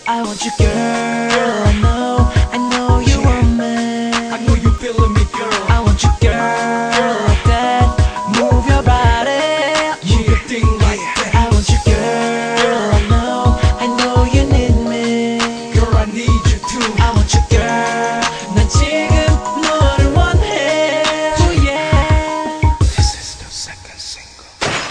I want you, girl. I know you want me. I know you feeling me, girl. I want you, girl, like that. Move your body, Move your thing like that. I want you, girl. I know you need me. Girl, I need you too. I want you, girl. 난 지금 너를 원해. Oh yeah. This is the second single.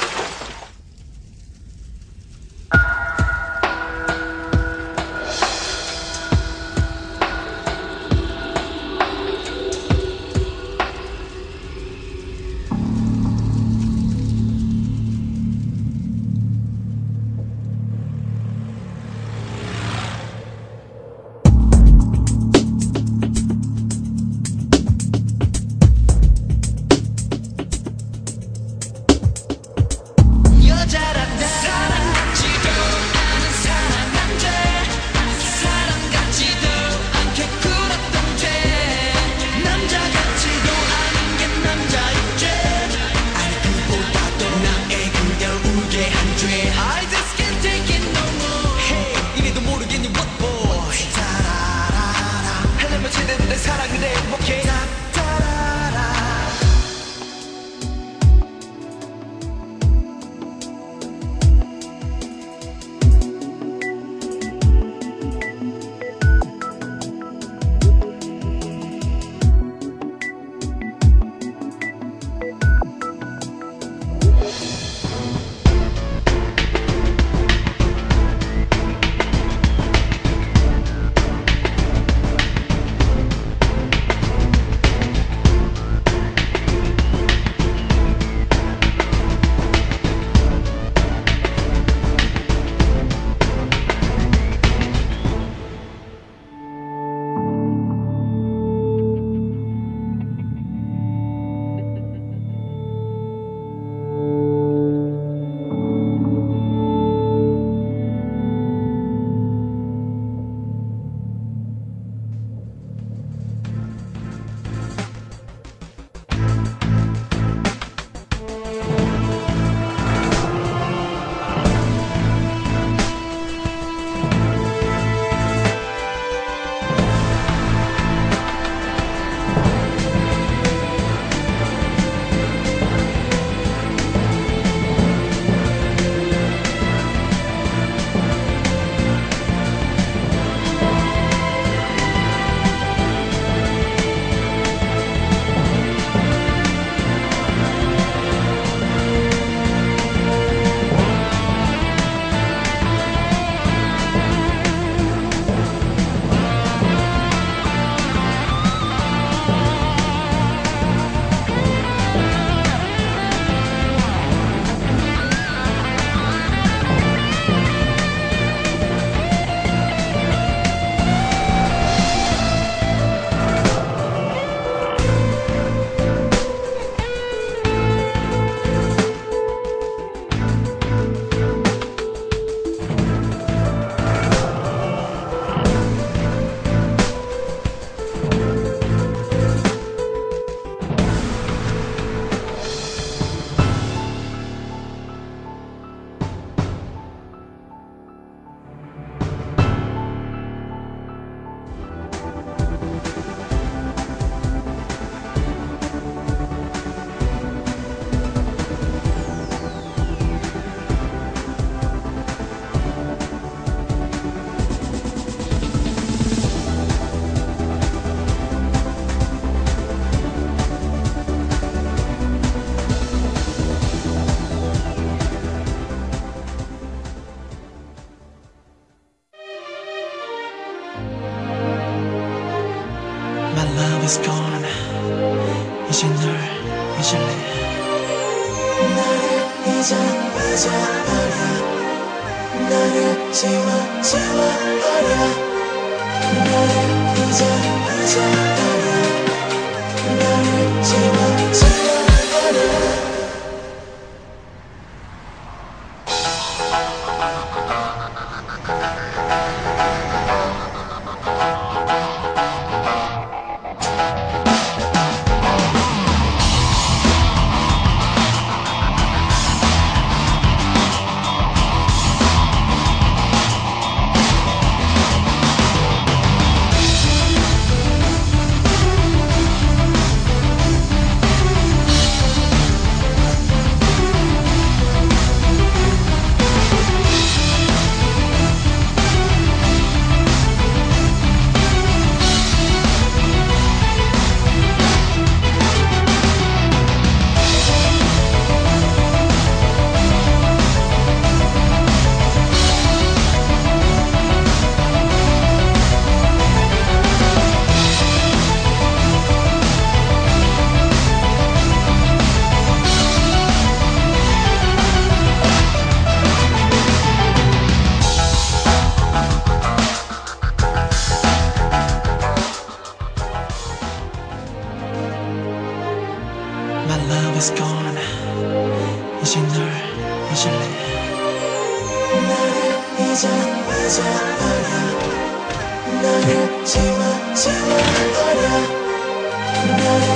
My love is gone. 이제 널 잊을래. 나를 잊어버려. 나를 지워버려. 나를 잊어버려. 나를 지워버려. 너를 지워버려 너를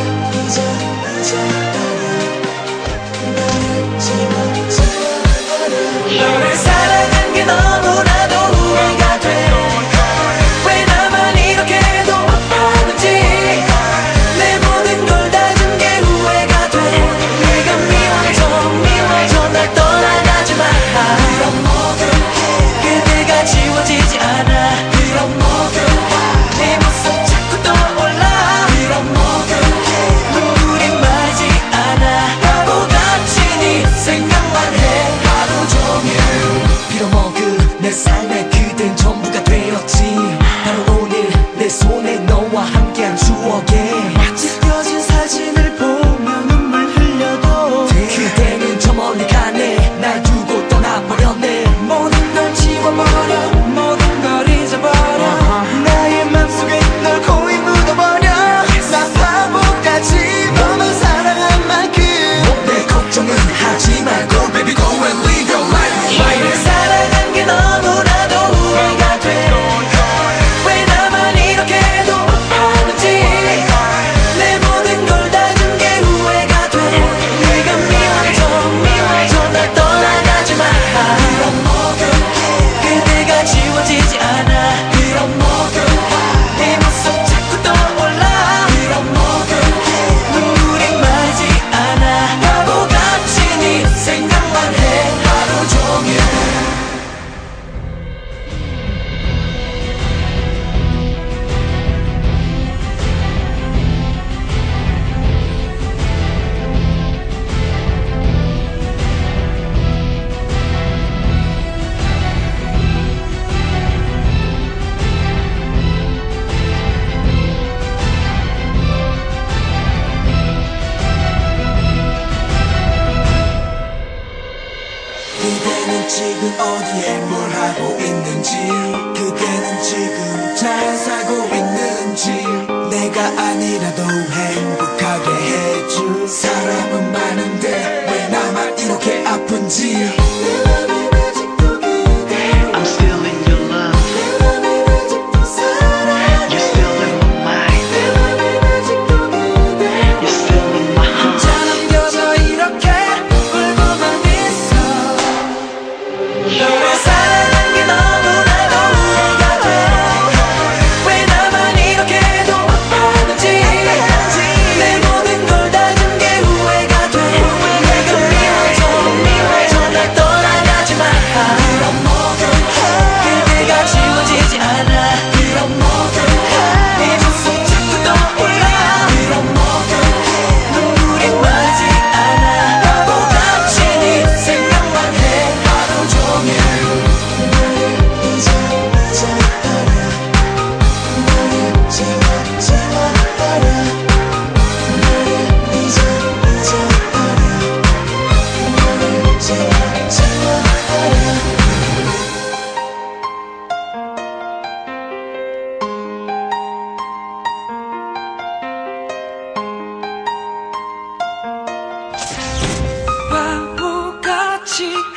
잊어버려 너를 지워버려 너를 사랑한 게 너무나도 후회가 돼 왜 나만 이렇게도 아파하는지 내 모든 걸 다 준 게 후회가 돼 네가 미워져 날 떠나가지 마 이런 모든 그대가 지워지지 않아 이런 모든 네 모습 자꾸 떠올라 이런 모든 눈물이 마르지 않아 바보같이 네 생각만 해 하루 종일 빌어먹은 내 삶에 그댄 전부가 되었지 바로 오늘 내 손에 너와 함께한 추억에 찢겨진 사진을 보며 눈물 흘려도 그대는 저 멀리 가네 날 두고 떠나버렸네 모든 걸 지워버려 모든 걸 잊어버려 나의 맘속에 널 거의 묻어버려 나 바보같이 너만 사랑한 만큼 내 걱정은 하지 말고 baby go and live your life 너를 사랑한 게 너무나도 후회가 돼 왜 나만 이렇게도 아파하는지 내 모든 걸 다 준 게 후회가 돼 네가 미워져 날 떠나가지 마 이런 모든 그대가 지워지지 않아 이런 모든 네 모습 자꾸 떠올라 이런 모든 눈물이 마르지 않아 바보같이 네 생각만 해 하루 종일 그대는 지금 어디에 뭘 하고 있는지 그대는 지금 잘 살고 있는지 내가 아니라도 행복하게 해줄 사람은 많은데 왜 나만 이렇게 아픈지 I'm still in your love. You're still in my mind. You're still in my heart. 자 남겨져 이렇게 울고만 있어 너를 사랑한 게 너무나도 후회가 돼 왜 나만 이렇게도 아파하는지 내 모든 걸 다 준 게 후회가 돼 내가 미워져 날 떠나가지 마 이런 모든 그대가 지워지지 않아 이런 모든 네 모습 자꾸 떠올라 이런 모든 눈물이 마르지 않아 바보같이 네 생각만 해 하루 종일 너를 잊어버려 너를 지워버려 너를 잊어버려 너를 지워버려 바보같이